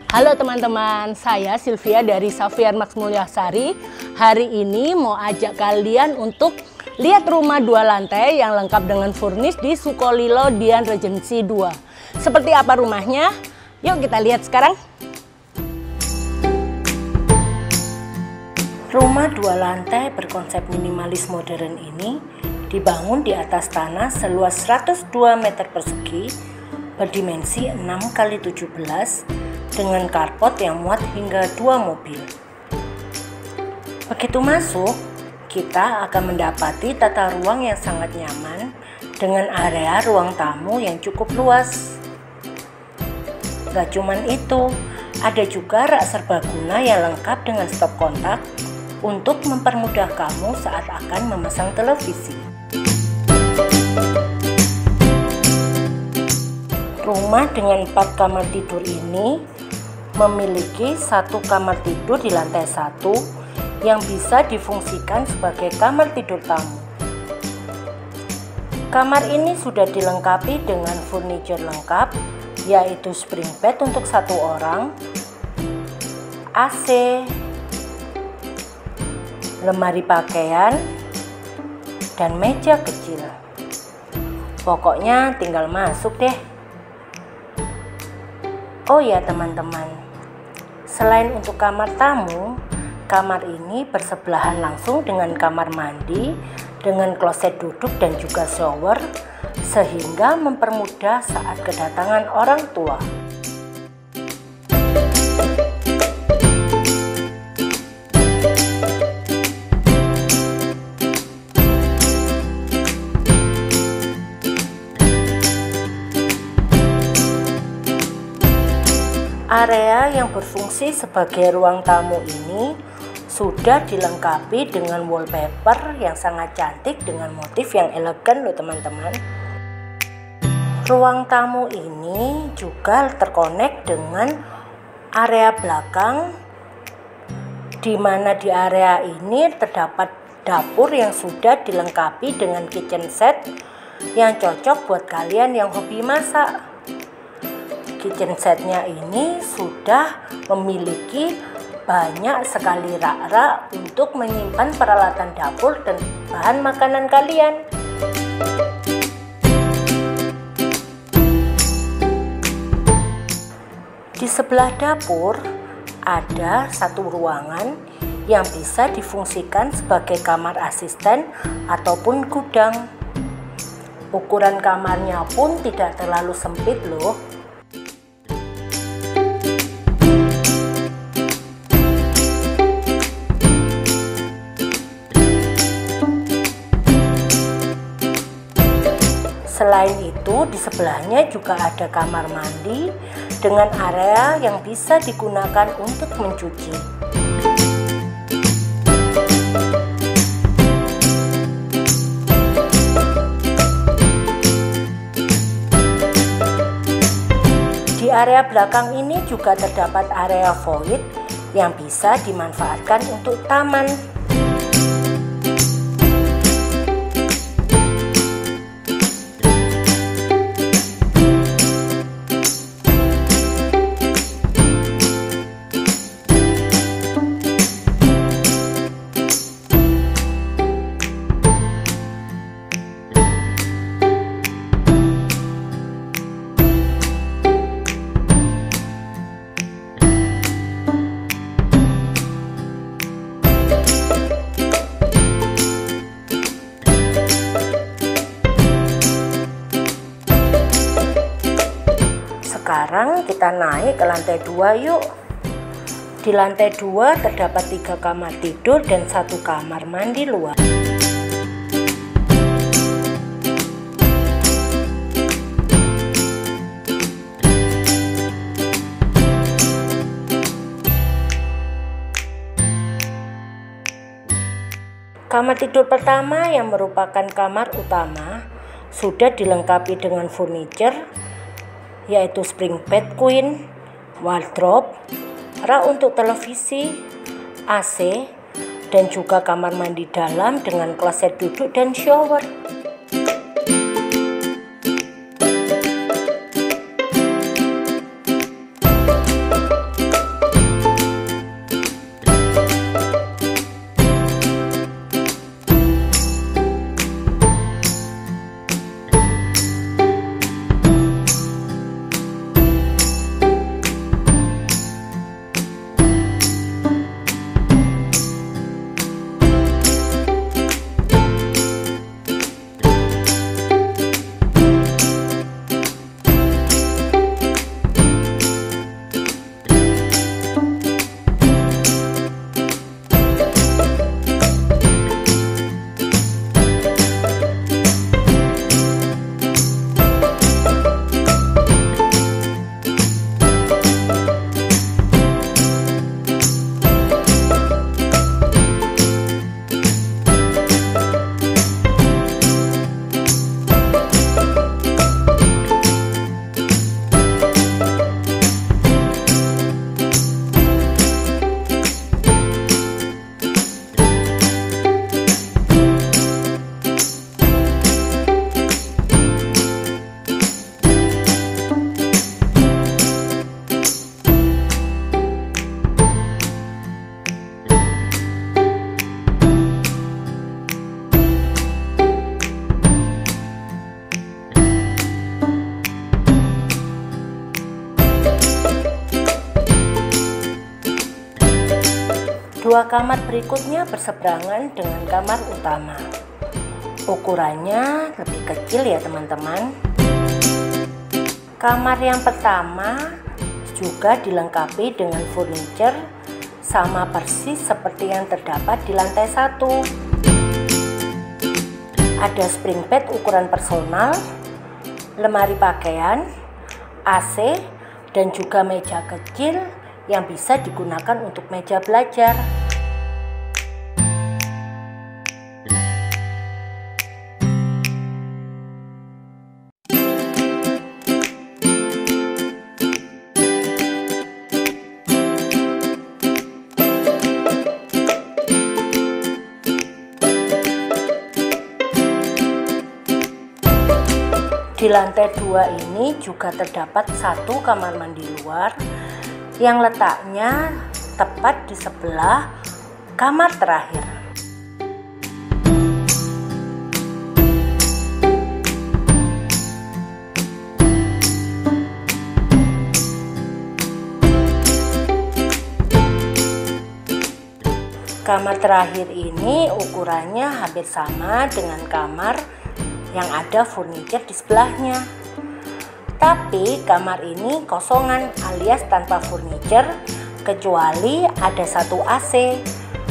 Halo teman-teman, saya Sylvia dari Xavier Max Mulyasari. Hari ini mau ajak kalian untuk lihat rumah 2 lantai yang lengkap dengan furnish di Sukolilo Dian Regency 2. Seperti apa rumahnya? Yuk kita lihat sekarang. Rumah 2 lantai berkonsep minimalis modern ini dibangun di atas tanah seluas 102 meter persegi berdimensi 6x17 dengan carport yang muat hingga 2 mobil. Begitu masuk, kita akan mendapati tata ruang yang sangat nyaman dengan area ruang tamu yang cukup luas. Gak cuman itu, ada juga rak serbaguna yang lengkap dengan stop kontak untuk mempermudah kamu saat akan memasang televisi. Rumah dengan 4 kamar tidur ini memiliki 1 kamar tidur di lantai 1 yang bisa difungsikan sebagai kamar tidur tamu. Kamar ini sudah dilengkapi dengan furniture lengkap, yaitu spring bed untuk 1 orang, AC, lemari pakaian, dan meja kecil. Pokoknya tinggal masuk deh. Oh ya teman-teman, selain untuk kamar tamu, kamar ini bersebelahan langsung dengan kamar mandi dengan kloset duduk dan juga shower, sehingga mempermudah saat kedatangan orang tua. Area yang berfungsi sebagai ruang tamu ini sudah dilengkapi dengan wallpaper yang sangat cantik dengan motif yang elegan loh teman-teman. Ruang tamu ini juga terkonek dengan area belakang, di mana di area ini terdapat dapur yang sudah dilengkapi dengan kitchen set yang cocok buat kalian yang hobi masak. Kitchen setnya ini sudah memiliki banyak sekali rak-rak untuk menyimpan peralatan dapur dan bahan makanan kalian. Di sebelah dapur ada 1 ruangan yang bisa difungsikan sebagai kamar asisten ataupun gudang. Ukuran kamarnya pun tidak terlalu sempit loh. Selain itu, di sebelahnya juga ada kamar mandi dengan area yang bisa digunakan untuk mencuci. Di area belakang ini juga terdapat area void yang bisa dimanfaatkan untuk taman. Sekarang kita naik ke lantai 2 yuk. Di lantai 2 terdapat 3 kamar tidur dan 1 kamar mandi luar. Kamar tidur pertama yang merupakan kamar utama sudah dilengkapi dengan furniture, yaitu spring bed queen, wardrobe, rak untuk televisi, AC, dan juga kamar mandi dalam dengan kloset duduk dan shower. Dua kamar berikutnya berseberangan dengan kamar utama. Ukurannya lebih kecil ya teman-teman. Kamar yang pertama juga dilengkapi dengan furniture sama persis seperti yang terdapat di lantai 1. Ada spring bed ukuran personal, lemari pakaian, AC, dan juga meja kecil yang bisa digunakan untuk meja belajar. Di lantai 2 ini juga terdapat satu kamar mandi luar yang letaknya tepat di sebelah kamar terakhir. Kamar terakhir ini ukurannya hampir sama dengan kamar yang ada furniture di sebelahnya. Tapi kamar ini kosongan alias tanpa furniture kecuali ada satu AC.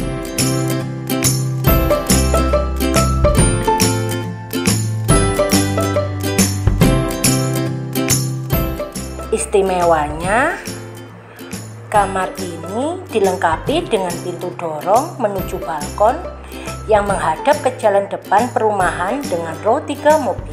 Istimewanya, kamar ini dilengkapi dengan pintu dorong menuju balkon yang menghadap ke jalan depan perumahan dengan row 3 mobil.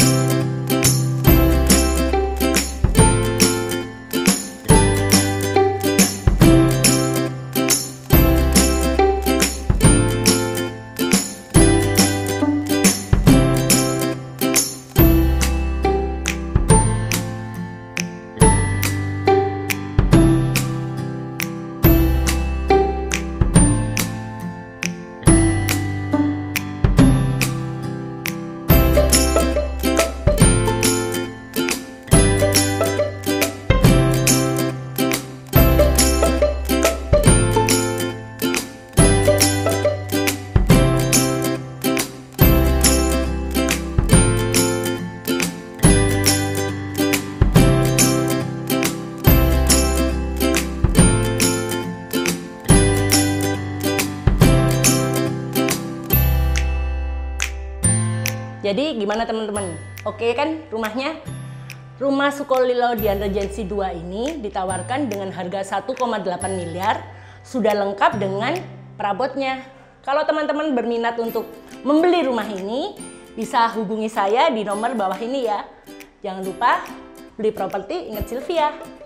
Jadi gimana teman-teman? Oke kan rumahnya? Rumah Sukolilo Dian Regency 2 ini ditawarkan dengan harga 1,8 miliar, sudah lengkap dengan perabotnya. Kalau teman-teman berminat untuk membeli rumah ini, bisa hubungi saya di nomor bawah ini ya. Jangan lupa beli properti ingat Sylvia.